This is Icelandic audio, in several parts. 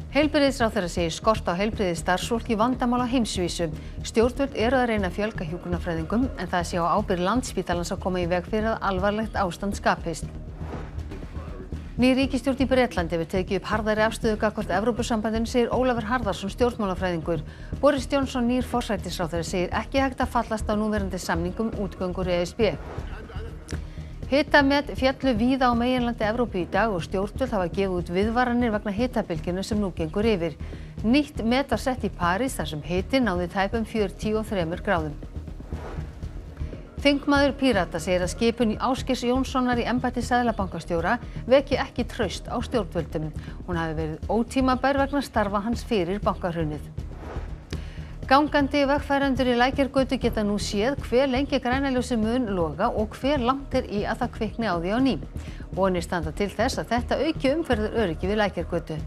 Heilbrigðisráðherra segir skort á heilbrigðisstarfsfólki vandamál á heimsvísu. Stjórnvöld eru að reyna að fjölga hjúkrunarfræðingum en það sé á ábyrgð Landspítalans að koma í veg fyrir að alvarlegt ástand skapist. Ný ríkisstjórn í Bretlandi hefur tekið upp harðari afstöðu gagnvart Evrópusambandinu, segir Ólafur Harðarson stjórnmálafræðingur. Boris Johnson, nýr forsætisráðherra, segir ekki hægt að fallast á núverandi samning útgöngu úr ESB. Hitamet féllu víða á meginlandi Evrópu í dag og stjórnvöld hafa gefið út viðvaranir vegna hitabylgjunnar sem nú gengur yfir. Nýtt met var sett í París þar sem hitinn náði tæpum 43 gráðum. Þingmaður Pírata segir að skipun Ásgeirs Jónssonar í embætti seðlabankastjóra veki ekki traust á stjórnvöldum. Hún hafi verið ótímabær vegna starfa hans fyrir bankahrunið. Gangandi vegfarendur í Lækjargötu geta nú séð hve lengi græna ljósið mun loga og hve langt í að það kvikni á því á ný. Vonir standa til þess að þetta auki umferðaröryggi við Lækjargötu.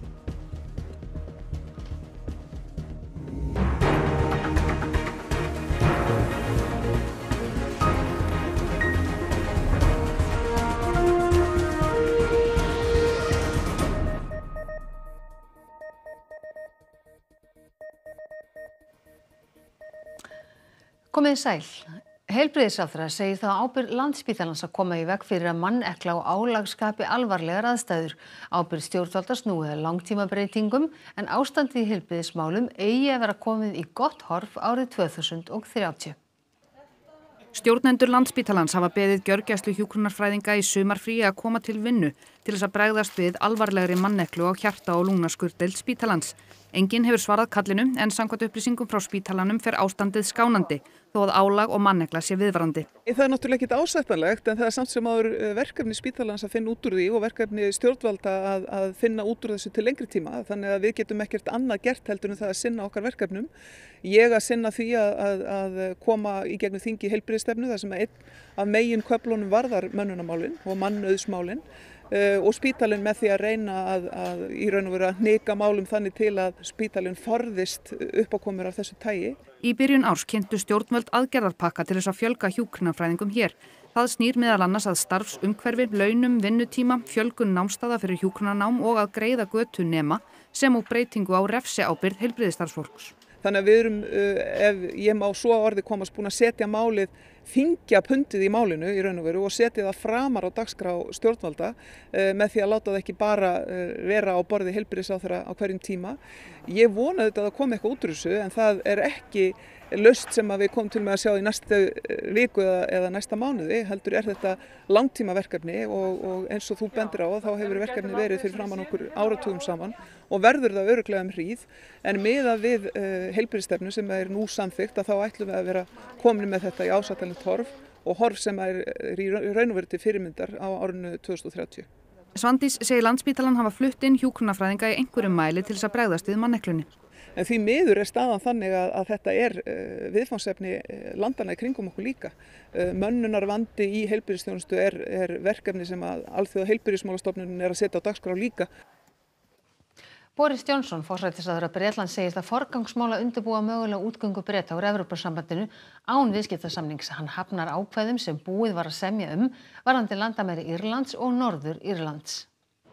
Komið sæl. Heilbrigðisráðherra segir það ábyrgð Landspítalans að koma í veg fyrir að mannekla og álag skapi alvarlegar aðstæður. Ábyrgð stjórnvalda snúi að langtímabreytingum en ástandið í heilbrigðismálum eigi að vera komið í gott horf árið 2030. Stjórnendur Landspítalans hafa beðið gjörgæslu hjúkrunarfræðinga í sumarfríi að koma til vinnu til þess að bregðast við alvarlegri manneklu á hjarta- og lungnaskurðdeild spítalans. Enginn hefur svarað kallinu en samkvæmt upplýsingum frá spítalanum fer ástandið skánandi þó að álag og mannekla sé viðvarandi. Það er náttúrulega ekkert ásættanlegt en það er samt sem áður verkefni spítalans að finna út úr því og verkefni stjórnvalda að finna út úr þessu til lengri tíma. Þannig að við getum ekkert annað gert heldur en það að sinna okkar verkefnum. Ég að sinna því að koma í gegnum þingi heilbrigðisstefnu þar sem einn af meginköflunum varðar mönnunarmálin og mannauðsmálin. Og spítalinn með því að reyna að í raun og veru að hnika málum þannig til að spítalinn forðist uppákomur af þessu tagi. Í byrjun árs kynntu stjórnvöld aðgerðarpakka til þess að fjölga hjúkrunarfræðingum hér. Það snýr meðal annars að starfsumhverfi, launum, vinnutíma, fjölgun námsstaða fyrir hjúkrunarnám og að greiða götu nema sem og breytingu á refsiábyrgð heilbrigðisstarfsfólks. Þannig að við erum, ef ég má svo orði komast, búin að setja málið, þyngja pundið í málinu í raun og veru og setja það framar á dagskrá stjórnvalda með því að láta það ekki bara vera á borði heilbrigðisráðherra á hverjum tíma. Ég vona þetta að það komi eitthvað út úr þessu en það er ekki lausn sem við komum til með að sjá í næstu viku eða næsta mánuði, heldur er þetta langtímaverkefni og eins og þú bendir á þá hefur verkefni verið fyrir framan okkur áratugum saman og verður það örugglega hríð en miðað við heilbrigðisstefnu sem er nú samþykkt að þá ætlum við að vera komin með þetta í ásættanlegt horf og horf sem er í raun og veru til fyrirmyndar á árinu 2030. Svandís segir Landspítalann hafa flutt inn hjúkrunarfræðinga í einhverjum mæli til þess að bregðast við manneklunni. En því miður er staðan þannig að þetta er viðfangsefni landana í kringum okkur líka. Mönnunarvandi í heilbrigðisþjónustu er verkefni sem að Alþjóða heilbrigðismálastofnunin er að setja á dagskrá líka. Boris Johnson, forsætisráðherra Bretlands, segir það forgangsmál að undirbúa mögulega útgöngu Breta úr Evrópusambandinu án viðskiptasamnings. Hann hafnar ákvæðum sem búið var að semja varðandi landamæri Írlands og Norður Írlands.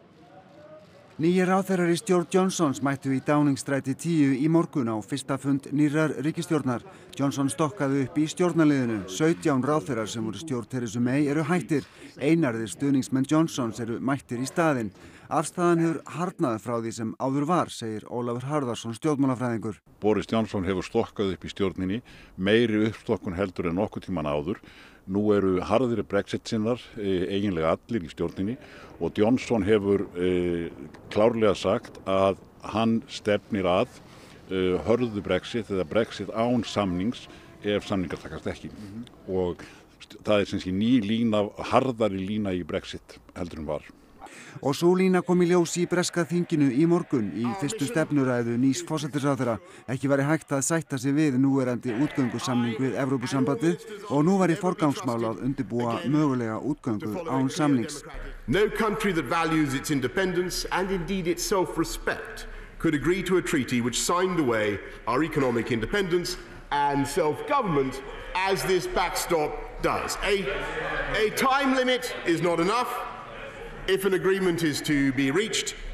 Nýir ráðherrar í stjórn Johnsons mættu í Downing-stræti 10 í morgun á fyrsta fund nýrrar ríkisstjórnar. Johnson stokkaði upp í stjórnarliðinu. 17 ráðherrar sem voru stjórn Theresa May eru hættir. Einarðir stuðningsmenn Johnsons eru mættir í staðinn. Afstaðan hefur harðnað frá því sem áður var, segir Ólafur Harðarson stjórnmálafræðingur. Boris Johnson hefur stokkað upp í stjórninni, meiri uppstokkun heldur en nokkuð tíman áður. Nú eru harðir Brexit-sinnar eiginlega allir í stjórninni og Johnson hefur klárlega sagt að hann stefnir að hörðu Brexit eða Brexit án samnings ef samningar takast ekki. Og það er sem sé ný lína, harðari lína í Brexit heldur en var. Og sú lína kom í ljós í breska þinginu í morgun í fyrstu stefnuræðu nýs forsætisráðherra. Ekki væri hægt að sætta sig við núverandi útgöngusamning við Evrópusambandið og nú var í forgangsmál að undirbúa mögulega útgöngu án samnings. No country that values its independence and indeed its self-respect could agree to a treaty which signed away our economic independence and self-government as this backstop does. A time limit is not enough. If an agreement is to be reached,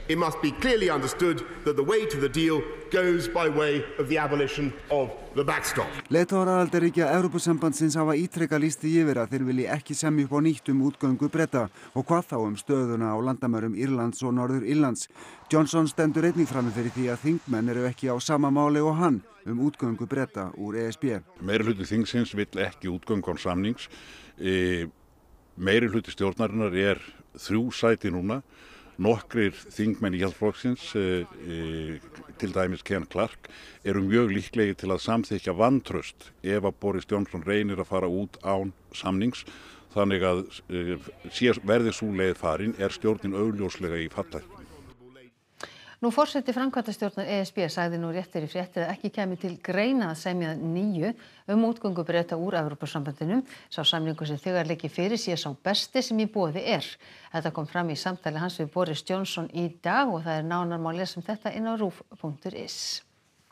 it must be clearly understood that the way to the deal goes by way of the abolition of the backstop. Leiðtogar aðildarríkja Evrópusambandsins hafa ítrekað lýst því yfir að þeir vilji ekki semja upp á nýtt útgöngu Breta og hvað þá stöðuna á landamærum Írlands og Norður-Írlands. Johnson stendur einnig frammi fyrir því að þingmenn eru ekki á sama máli og hann útgöngu Breta úr ESB. Meirihluti þingsins vill ekki útgöngu án samnings. Meirihluti stjórnarinnar 3 sæti núna. Nokkrir þingmenn Íhaldsflokksins, til dæmis Ken Clarke, eru mjög líklegir til að samþykkja vantraust ef að Boris Johnson reynir að fara út án samnings. Þannig að verði sú leið farin stjórnin augljóslega í fallhættu. Nú forseti framkvæmdastjórnar ESB sagði nú réttir í fréttir að ekki kæmi til greina að semja nýju útgöngu Breta úr Evrópusambandinu. Sá samningur sem þegar liggi fyrir sé sá besti sem í boði Þetta kom fram í samtali hans við Boris Johnson í dag og það nánar má lesa þetta inn á ruf.is.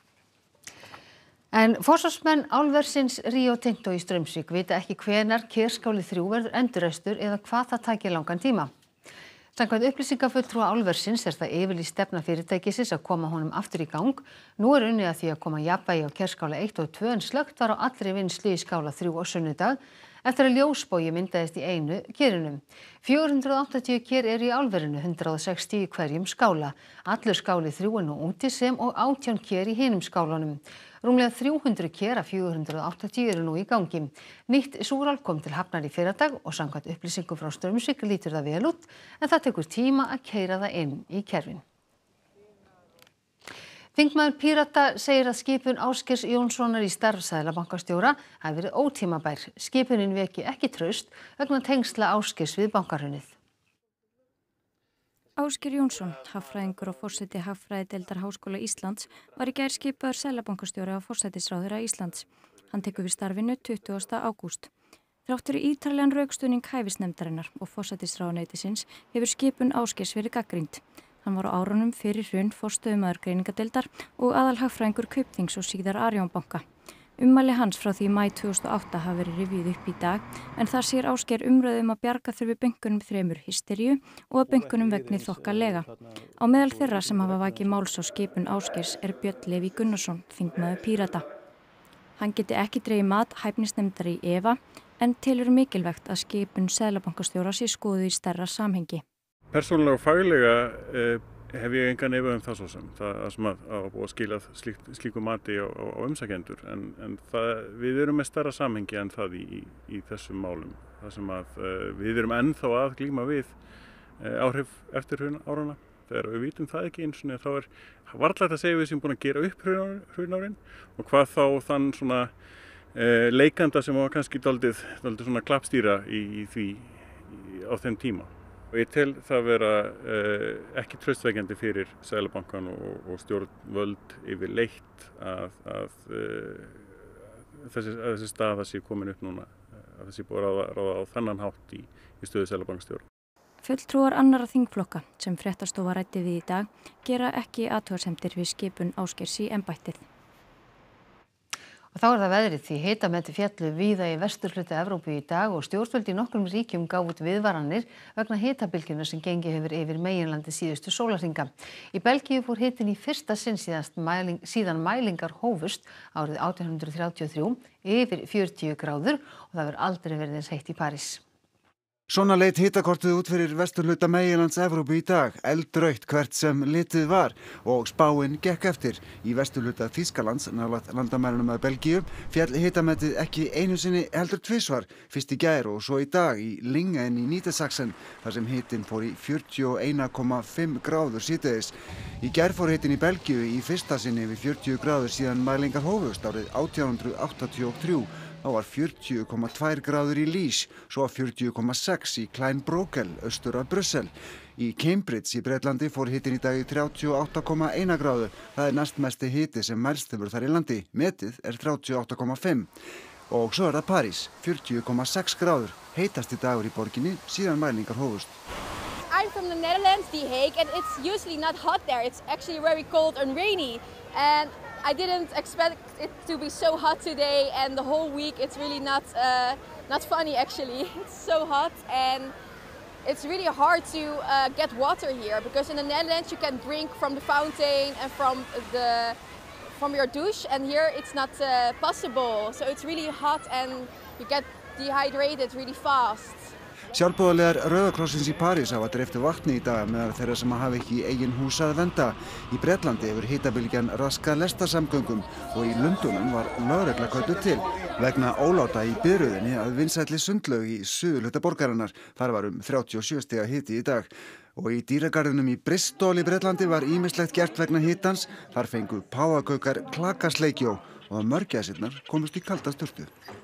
En forsvarsmenn álversins Rio Tinto í Straumsvík vita ekki hvenær Kerskáli 3 verður endurreistur eða hvað það taki langan tíma. Samkvæmt upplýsingafulltrúa álversins það yfirlýst stefna fyrirtækisins að koma honum aftur í gang. Nú unnið að því að koma jafnvægi á Kerskála 1 og 2 en slökkt var á allri vinnslu í skála 3 á sunnudag eftir að ljósbogi myndaðist í einu kerinu. 480 ker eru í álverinu, 160 í hverjum skála. Allur skáli 3 nú úti sem og 18 ker í hinum skálunum. Rúmlega 300 ker af 480 eru nú í gangi. Nýtt súrál kom til hafnar í fyrradag og samkvæmt upplýsingum frá Straumsvík lítur það vel út en það tekur tíma að keyra það inn í kerfin. Þingmaður Pírata segir að skipun Ásgeirs Jónssonar í starf seðlabankastjóra hafi verið ótímabær. Skipunin veki ekki traust vegna tengsla Ásgeirs við bankahrunið. Ásgeir Jónsson, hagfræðingur og forseti Hagfræðideildar Háskóla Íslands, var í gær skipaður seðlabankastjóri á forsætisráðherra Íslands. Hann tekur við starfinu 20. ágúst. Þrátt fyrir ítarlegan rökstuðning hæfisnefndarinnar og forsætisráðuneytisins hefur skipun Ásgeirs verið gagnrýnd. Hann var á árunum fyrir hrun forstöðumaður greiningadeildar og aðalhagfræðingur Kaupþings og síðar Arion banka. Ummæli hans frá því í maí 2008 hafa verið rifjuð upp í dag en þar sér Ásgeir umræðu að bjarga þurfi bönkunum 3 hysteríu og að bönkunum vegni þokkalega. Á meðal þeirra sem hafa vakið máls á skipun Ásgeirs Björn Leví Gunnarsson, þingmaður Pírata. Hann geti ekki dregið mat hæfnisnefndar í efa en telur mikilvægt að skipun seðlabankastjóra sé skoðuð í stærra samhengi. Persónulega og faglega hef ég engan efa það svo sem. Það sem að búa að skila slíku mati á umsækjendur en við erum með stærra samhengi en það í þessum málum. Það sem að við erum ennþá að glíma við áhrif eftir hrunárana. Þegar við vitum það ekki eins og þá varla að segja við sem búin að gera upp hrunárin og hvað þá þann svona leikanda sem var kannski dálítið svona klappstýra í því á þeim tíma. Og ég tel það vera ekki traustvekjandi fyrir Seðlabankann og stjórnvöld yfirleitt að þessi staða sé komin upp núna, að þessi búið að ráða á þennan hátt í stöðu Seðlabankastjóra. Fulltrúar annarra þingflokka sem fréttastofa ræddi við í dag gera ekki athugasemdir við skipun Ásgeirs í embættið. Og þá það veðrið því hitametin féllu víða í vesturhluta Evrópu í dag og stjórnvöld í nokkrum ríkjum gáfu út viðvaranir vegna hitabylgjunnar sem gengið hefur yfir meginlandi síðustu sólarhringa. Í Belgíu fór hitinn í fyrsta sinn síðan mælingar hófust árið 1833 yfir 40 gráður og það hefur aldrei verið eins heitt í París. Svona leit hitakortið út fyrir vesturhluta meginlands Evrópu í dag, eldrautt hvert sem litið var og spáin gekk eftir. Í vesturhluta Þýskalands, nálægt landamærunum að Belgíu, féll hitametið ekki einu sinni heldur tvisvar, fyrst í gær og svo í dag í Lingen í Niedersachsen, þar sem hitinn fór í 41,5 gráður síðdegis. Í gær fór hitinn í Belgíu í fyrsta sinni yfir 40 gráður síðan mælingar hófust árið 1883. Þá var 40,2 gráður í Liège, svo 40,6 í Klein-Brokel, austur af Brussel. Í Cambridge í Bretlandi fór hitinn í dag í 38,1 gráðu. Það næstmesti hiti sem mælst hefur þar í landi. Metið 38,5. Og svo það París, 40,6 gráður. Heitasti dagur í borginni síðan mælingar hófust. I'm from the Netherlands, The Hague, and it's usually not hot there. It's actually very cold and rainy. And I didn't expect it to be so hot today, and the whole week it's really not funny actually. It's so hot and it's really hard to get water here because in the Netherlands you can drink from the fountain and from your douche, and here it's not possible. So it's really hot and you get dehydrated really fast. Sjálfboðaliðar Rauða krossins í París hafa dreift vatni í dag meðal þeirra sem hafa ekki eigin hús að venda. Í Bretlandi hefur hitabylgjan raskað lestarsamgöngum og í Lundúnum var lögregla kölluð til vegna óláta í biðröðinni að vinsælli sundlaug í suðurhluta borgarinnar. Þar var 37 stiga hiti í dag. Og í dýragarðinum í Bristol í Bretlandi var ýmislegt gert vegna hitans. Þar fengu páfagaukar klakasleikjó og mörgæsirnar komust í kalda sturtu.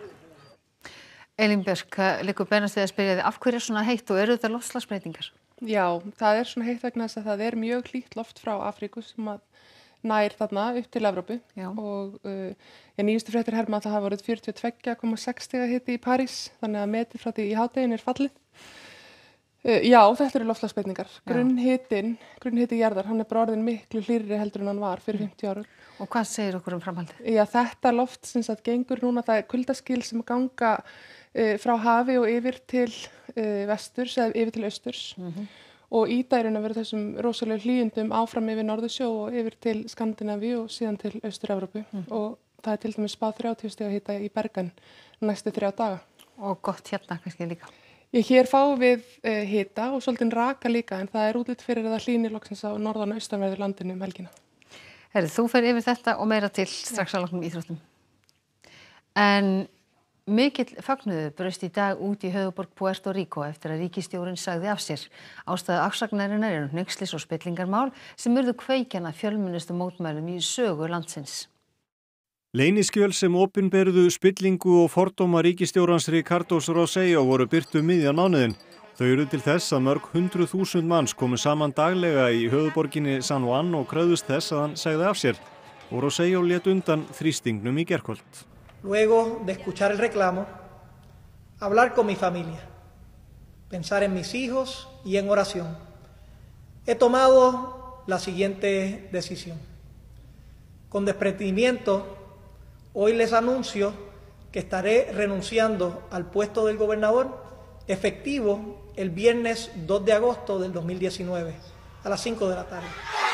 Elín Björk, liggur beinast við að spyrja þig af hverju svona heitt og eru þetta loftslagsbreytingar? Já, það svona heitt vegna þess að það mjög hlýtt loft frá Afríku sem að nær þarna upp til Evrópu. Já. Og nýjustu fréttir herma að það hafa verið 42,6 stiga hiti í París, þannig að metið frá því í hádeginu fallið. Já, þetta eru loftslagsbreytingar. Grunnhiti jarðar, hann bara orðinn miklu hlýrri heldur en hann var fyrir 50 árum. Og hvað segir okkur framhaldið? Já, þetta loft sem sagt gengur núna, það kuldaskil sem ganga frá hafi og yfir til vesturs eða yfir til austurs og í dærinu verður þessum rosalega hlýjundum áfram yfir Norðursjó og yfir til Skandinavíu og síðan til Austur-Evrópu og það til dæmis spáð 30 stiga hita í Bergen næstu 3 daga. Og gott hérna kannski líka? Hér fáum við hita og svolítið raka líka en það útlit fyrir að það hlýnir loksins á norðan og austanverðu landinu helgina. Þú fer yfir þetta og meira til strax að loknum íþróttum. En mikill fögnuður braust í dag út í höfuðborg Puerto Rico eftir að ríkisstjórinn sagði af sér. Ástæða afsagnarinnar hneykslis og spillingarmál sem urðu kveikjan að fjölmennustu mótmælum í sögu landsins. Leyniskjöl sem opinberuðu spillingu og fordóma ríkisstjórans Ricardos Rossello voru birtu miðjan mánuðinn. Þau eru til þess að mörg 100.000 manns komu saman daglega í höfuðborginni San Juan og kröfðust þess að hann segði af sér. Og Rossello lét undan þrýstingnum í gærkvöld. Luego de escuchar el reclamo, hablar con mi familia, pensar en mis hijos y en oración, he tomado la siguiente decisión. Con desprendimiento, hoy les anuncio que estaré renunciando al puesto del gobernador efectivo el viernes 2 de agosto del 2019 a las 5 de la tarde.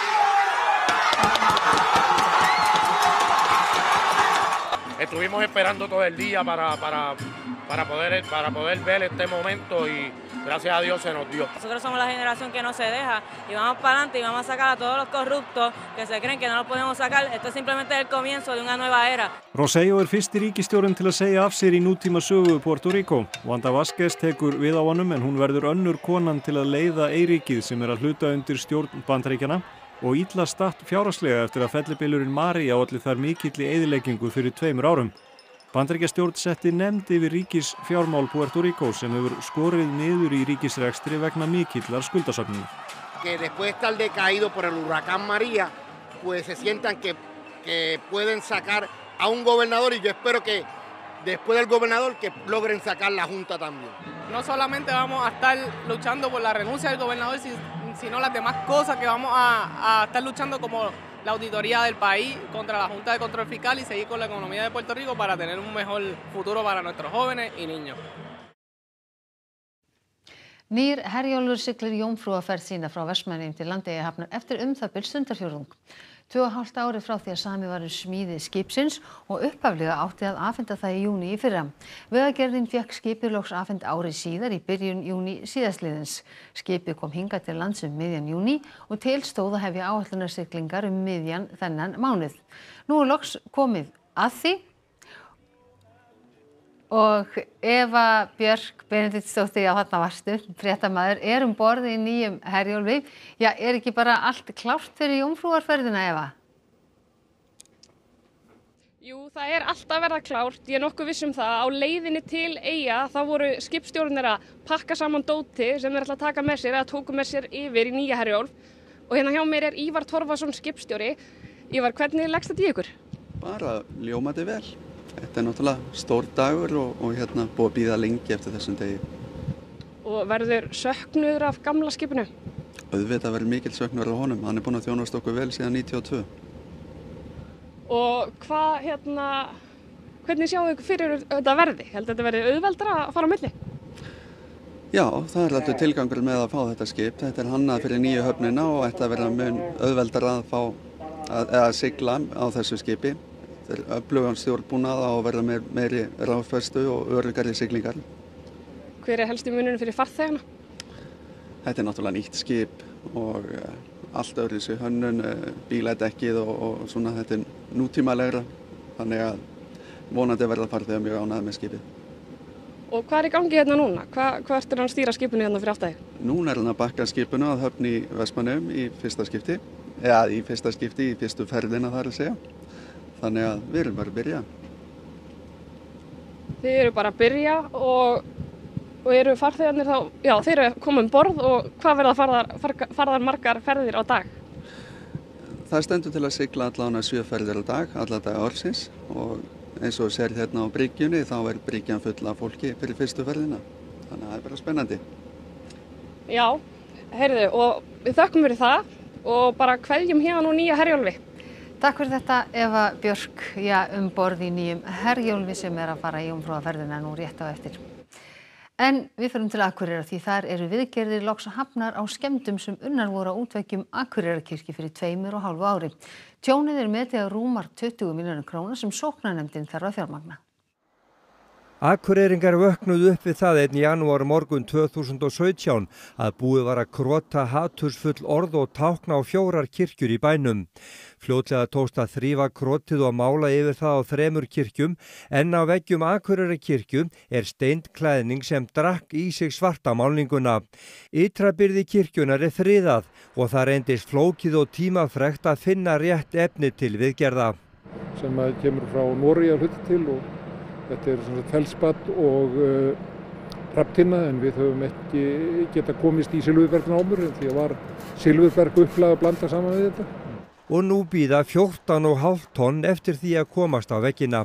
Estuvimos esperando todo el día para poder ver este momento y gracias a Dios se nos dio. Nosotros somos la generación que no se deja y vamos para adelante y vamos a sacar a todos los corruptos que se creen que no los podemos sacar. Esto es simplemente el comienzo de una nueva era. Rossello fyrsti ríkisstjórinn til að segja af sér í nútíma sögu Puerto Rico. Wanda Vázquez tekur við á honum en hún verður önnur konan til að leiða eyríkið sem að hluta undir stjórn Bandaríkjanna og illa statt fjárhagslega eftir að fellibylurinn María olli þar mikilli eyðileggingu fyrir 2 árum. Bandaríkjastjórn setti nefnd yfir ríkisfjármál Puerto Rico sem hefur skorið niður í ríkisrekstri vegna mikillar skuldasöfnunar. Que después de estar decaído por el huracán María, pues se sientan que pueden sacar a un gobernador y yo espero que después del gobernador que logren sacar la junta también. No solamente vamos a estar luchando por la renuncia del gobernador, sino las demás cosas que vamos a estar luchando como la auditoría del país contra la Junta de Control Fiscal y seguir con la economía de Puerto Rico para tener un mejor futuro para nuestros jóvenes y niños. Nýr Herjólfur siglir jómfrúarferð sína frá Vestmannaeyjum til Landeyjahafnar eftir það bil stundarfjórðung. 2,5 ári frá því að samið var smíði skipsins og upphaflega átti að afhenda það í júní í fyrra. Vegagerðin fékk skipið loks afhent ári síðar í byrjun júní síðastliðins. Skipið kom hingað til lands miðjan júní og til stóð að hefja áætlunarsiglingar miðjan þennan mánuð. Nú loks komið að því. Og Eva Björk Benediktsdóttir, já þarna varstu, fréttamaður, borð í nýjum Herjólfi. Já, ekki bara allt klárt fyrir jómfrúarferðina, Eva? Jú, það allt að verða klárt. Ég nokkuð viss það. Á leiðinni til Eyja þá voru skipstjórarnir að pakka saman dóti sem þeir ætla að taka með sér eða tóku með sér yfir í nýja Herjólf. Og hérna hjá mér Ívar Torfason skipstjóri. Ívar, hvernig leggst þetta í ykkur? Bara ljómandi vel. Þetta náttúrulega stór dagur og búið að bíða lengi eftir þessum degi. Og verður söknuður af gamla skipinu? Auðvitað verður mikill söknuður af honum. Hann búinn að þjónast okkur vel síðan 92. Og hvernig sjáu ykkur fyrir þetta verði? Heldur þetta verði auðveldara að fara á milli? Já, það er alltaf tilgangur með að fá þetta skip. Þetta er hannað fyrir nýju höfnina og ætti að vera mun auðveldar að sigla á þessu skipi. Þetta er öflugan stjórnbúnað og verða meiri ráðfestu og öruggari siglingar. Hver er helsti munurinn fyrir farþegana? Þetta er náttúrulega nýtt skip og allt öðru þessu hönnun, bíladekkið og svona þetta er nútímalegra. Þannig að vonandi verða farþegar mjög ánægðir með skipið. Og hvað er í gangi hérna núna? Hvað ertu að stýra skipinu hérna fyrir aftæði? Núna er hann að bakka skipinu að höfn í Vestmannaeyjum í fyrsta skipti. Eða í fyrsta skipti, í fyrstu ferðina þar að segja. Þannig að við erum bara að byrja. Þið eru bara að byrja og eru farþegarnir þá, já þeir eru komið borð og hvað verða farðar margar ferðir á dag? Það stendur til að sigla allavega 7 ferðir á dag, alla daga ársins og eins og sér hérna á bryggjunni þá er bryggjan full af fólki fyrir fyrstu ferðina. Þannig að það er bara spennandi. Já, heyrðu og við þökkum fyrir það og bara kveðjum hérna nýja Herjólfi. Takk fyrir þetta Eva Björk, borð í nýjum Herjólfi sem er að fara í jómfrúðaferðina nú rétt á eftir. En við förum til Akureyrar því þar eru viðgerðir loks hafnar á skemmdum sem unnar voru á útveggjum Akureyrarkirkju fyrir 2,5 ári. Tjónið er metið að rúmar 20 milljónir króna sem sóknarnefndin þarf að fjármagna. Akureyringar vöknuðu upp við það einn janúar morgun 2017 að búið var að krota hatursfull orð og tákna á 4 kirkjur í bænum. Fljótlega tókst að þrífa krotið og mála yfir það á 3 kirkjum en á veggjum Akureyrarkirkju er steinklæðning sem drakk í sig svarta málninguna. Ytrabyrði kirkjunar er friðað og það reyndist flókið og tímafrekt að finna rétt efni til viðgerða. Sem kemur frá Noregi að hluta til og þetta er feldspat og hrafntinna en við höfum ekki geta komist í silfurbergnámur því að var silfurberg upplag að blanda saman við þetta. Og nú bíða 14,5 tonn eftir því að komast á veggina.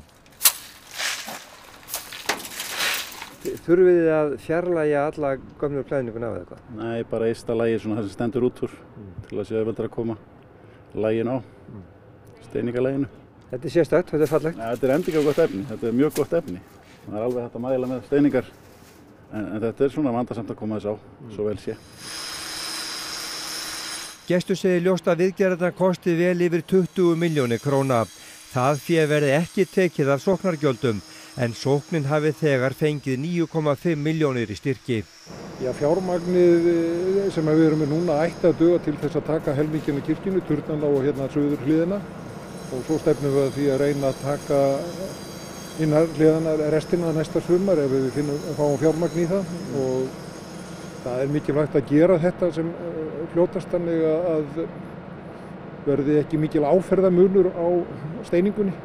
Þurfið þið að fjarlægja alla gömlu klæðninguna af eitthvað? Nei, bara ysta lagi svona það sem stendur út úr til að sé auðveldara að koma lagin á, steiningalæginu. Þetta er sérstakt, þetta er fallegt. Ja, þetta er endingar gott efni, þetta er mjög gott efni. Það er alveg hægt að mæla með steiningar en þetta er svona vandasamt að koma þess á, svo vel sé. Gestur segir ljóst að viðgerðarnar kosti vel yfir 20 milljónir króna. Það fé verði ekki tekið af sóknargjöldum en sóknin hafi þegar fengið 9,5 milljónir í styrki. Já, fjármagnið sem við erum með núna ætti að duga til þess að taka helminginn í kirkjunni, turnana og hérna suður hliðina. Og svo stefnum við að því að reyna að taka innar hliðana restina næsta sumar ef við fáum fjármagn í það og það er mikilvægt að gera þetta sem fljótast þannig að verði ekki mikil áferðamunur á steiningunni.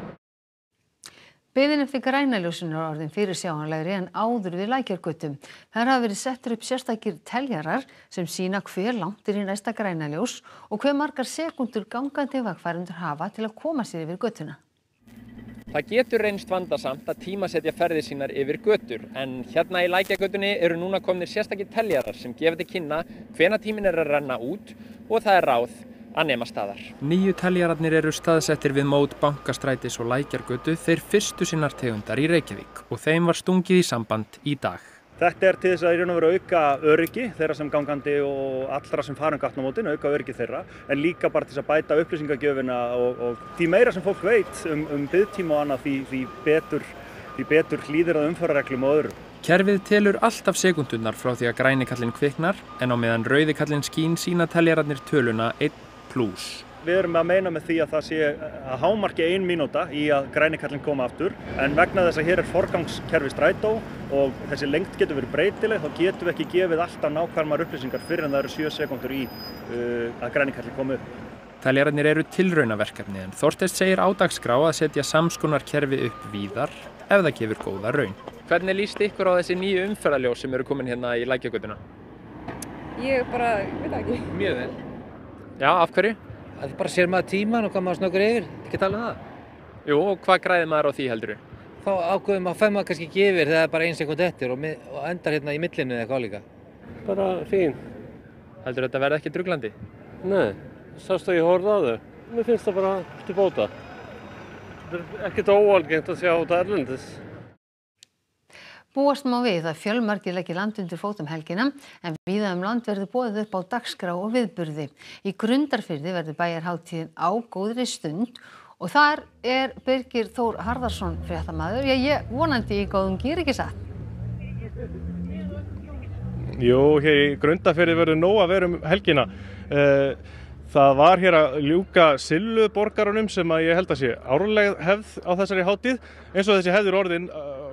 Biðin eftir grænaljósinu er orðin fyrirsjáanlegri en áður við Lækjargötu. Þar hafa verið settir upp sérstakir teljarar sem sýna hve langt er í næsta grænaljós og hve margar sekúndur gangandi vegfarendur hafa til að koma sér yfir götuna. Það getur reynst vandasamt að tímasetja ferðir sínar yfir götur en hérna í Lækjargötunni eru núna komnir sérstakir teljarar sem gefa til kynna hvenær tíminn er að renna út og það er ráð að nema staðar. 9 teljararnir eru staðsettir við mót Bankastrætis og Lækjargötu, þeir fyrstu sinnar tegundar í Reykjavík og þeim var stungið í samband í dag. Þetta er til þess að í raun og veru auka öryggi þeirra sem gangandi og allra sem fara gatnamótin, auka öryggi þeirra, en líka bara til þess að bæta upplýsingagjöfina og því meira sem fólk veit biðtíma og annað því betur hlýðir að umferðarreglum og öðru. Kerfið telur alltaf sekúndurnar frá því að græni kallinn kviknar en á meðan rauði kallinn skín sína teljararnir töluna 1+. Við erum að meina með því að það sé að hámarki 1 mínúta í að græni kallinn koma aftur en vegna þess að hér er forgangskerfi strætó og þessi lengd getur verið breytileg þá getum við ekki gefið alltaf nákvæmar upplýsingar fyrir en það eru 7 sekúndur í að græni kallinn komi upp. Teljararnir eru tilraunaverkefni en Þorsteinn segir á dagskrá að setja samskonar kerfi upp víðar ef það gefur góða raun. Hvernig líst ykkur á þessi nýju umferðarljós sem eru komin hérna í Lækjargötuna? Ég veit ekki. Mjög vel. Já, af hverju? Það bara sér maður tíman og hvað maður snöggur yfir, ekki tala um það. Jú, og hvað græðir maður á því heldurðu? Þá ákveðum að fær maður kannski ekki yfir þegar bara 1 sekúnd eftir og endar hérna í millinu eða eitthvað líka. Bara fín. Heldur þetta verði ekki druglandi? Nei, sást að ég horfði á þau. Mér finnst það bara til bóta. Þetta er ekkert óalgengt að sjá þetta erlendis. Búast má við að fjölmargir leggi land undir fótum helgina en víða land verður boðið upp á dagskrá og viðburði. Í Grundarfirði verður bæjarhátíðin á góðri stund og þar Birgir Þór Harðarson fréttamaður. Ég vonandi í góðum gír, ekki satt? Jú, hér í Grundarfirði verður nóg að vera helgina. Það var hér að ljúka Silluborgarunum sem að ég held að sé árleg hefð á þessari hátíð, eins og þessi hefður orðin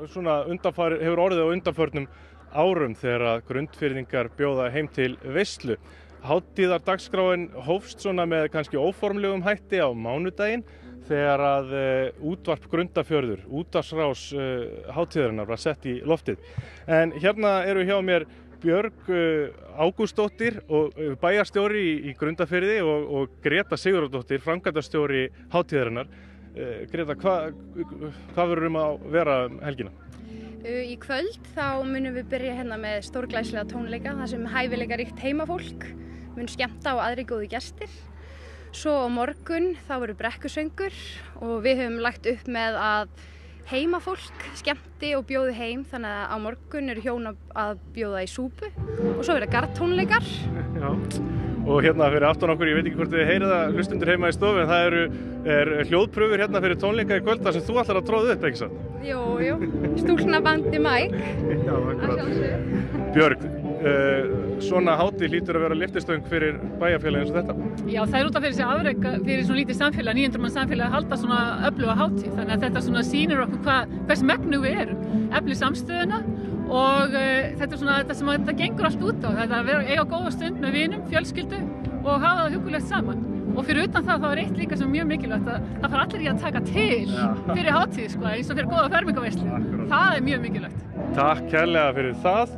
hefur orðið á undanförnum árum þegar að Grundfirðingar bjóða heim til veislu. Hátíðardagsskráin hófst svona með kannski óformlegum hætti á mánudaginn þegar að útvarp Grundarfjörður, útvarpsrás hátíðarinnar var sett í loftið. En hérna eru hjá mér Björg Ágústsdóttir og bæjarstjóri í Grundarfirði og Greta Sigurðardóttir, framkvæmdastjóri hátíðarinnar. Greta, hvað verður að vera helgina? Í kvöld þá munum við byrja hérna með stórglæsilega tónleika, þar sem hæfileikaríkt heimafólk mun skemmta og aðrir góðir gestir. Svo á morgun þá verður brekkusöngur og við höfum lagt upp með að heimafólk skemmti og bjóði heim, þannig að á morgun eru hjón að bjóða í súpu og svo verða gardtónleikar. Já. Og hérna fyrir aftan okkur, ég veit ekki hvort þið heyrið það hlustundur heima í stofu, en það er hljóðprufur hérna fyrir tónleika í kvöld þar sem þú ætlar að tróða upp, ekki satt? Jú, stúlknabandi Mike. Já, akkurat. Björg, svona hátíð hlýtur að vera lyftistöng fyrir bæjarfélagi eins og þetta? Já, það út af fyrir sig afrek fyrir svona lítið samfélag, 900 manns samfélag að halda svona öfluga hátíð, þannig að þetta svona sýnir okkur hvers megnu við erum, efli samstöðuna og þetta er svona þetta sem þetta gengur allt út á, þetta að eiga góða stund með vinum, fjölskyldu og hafa það huggulegt saman. Og fyrir utan það þá eitt líka sem mjög mikilvægt að það fara allir í að taka til fyrir hátíð, sko, eins og fyrir góða fermingarveislu. Það mjög mikilvægt. Takk kærlega fyrir það.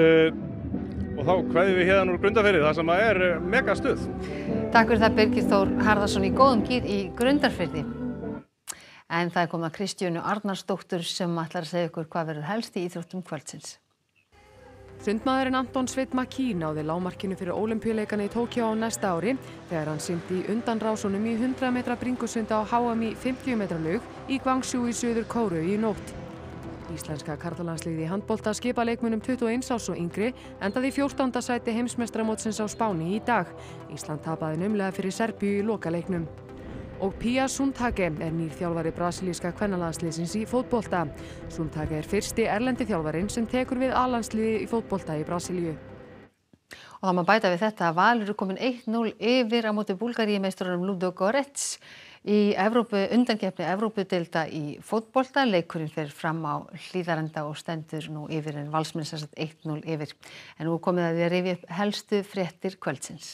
Og þá kveðjum við hérna úr Grundarfirði, það sem er mega stuð. Takk fyrir það Birgir Þór Harðarson í góðum gír í Grundarfirði. En það komið að Kristjönu Arnarsdóttur sem ætlar að segja ykkur hvað verður helst í íþróttum kvöldsins. Sundmaðurinn Anton Sveinn Makí náði lágmarkinu fyrir Ólympíuleikana í Tókíó á næsta ári þegar hann synti í undanrásunum í 100 metra bringusund á HM í 50 metra laug í Gwangshu í Suður Kóreu í nótt. Íslenska karlalandsliðið í handbolta skipa leikmönnum 21 árs og yngri endaði í 14. sæti heimsmeistaramótsins á Spáni í dag. Ísland tapaði naumlega fyrir Serbíu í lokaleiknum. Og Pia Sundhage nýr þjálfari brasilíska kvennalandsliðsins í fótbolta. Sundhage fyrsti erlendi þjálfarinn sem tekur við A-landsliði í fótbolta í Brasilíu. Og það má bæta við þetta að Valur komin 1-0 yfir á móti Búlgaríumeisturunum Ludogorets í undankeppni Evrópudeilda í fótbolta. Leikurinn fer fram á Hlíðarenda og stendur nú yfir en Valsmenn 1-0 yfir. En nú komið að við rifja upp helstu fréttir kvöldsins.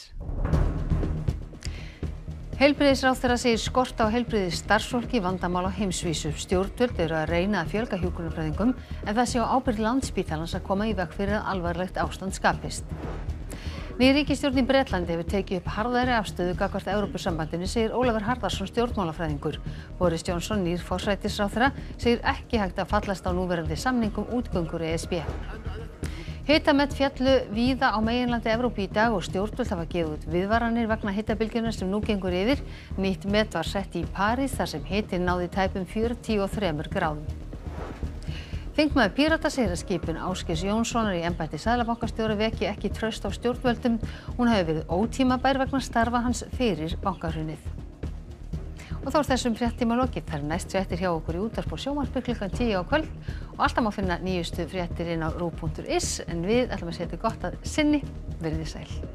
Heilbrigðisráðherra segir skort á heilbrigðisstarfsfólki vandamál á heimsvísu. Stjórnvöld eru að reyna að fjölga hjúkrunarfræðingum en það sé á ábyrgð Landspítalans að koma í veg fyrir að alvarlegt ástand skapist. Ný ríkisstjórn í Bretlandi hefur tekið upp harðari afstöðu gagnvart Evrópusambandinu, segir Ólafur Harðarson stjórnmálafræðingur. Boris Johnson, nýr forsætisráðherra, segir ekki hægt að fallast á núverandi samning útgöngu úr ESB. Hitamett féllu víða á meginlandi Evrópu í dag og stjórnvöld hafa gefið út viðvaranir vegna hitabylgjunnar sem nú gengur yfir. Nýtt met var sett í París þar sem hitinn náði tæpum 43 gráðum. Þingmaður Pírata segir að skipun Ásgeirs Jónssonar í embætti seðlabankastjóra veki ekki traust á stjórnvöldum. Hún hafi verið ótímabær vegna starfa hans fyrir bankahrunið. Og þá þessum fréttíma lokið. Það næst fréttir hjá okkur í útvarpi og sjónvarpi klukkan 10 á kvöld og alltaf má finna nýjustu fréttir inn á ruv.is en við ætlum að segja þetta gott að sinni. Verið þið sæl.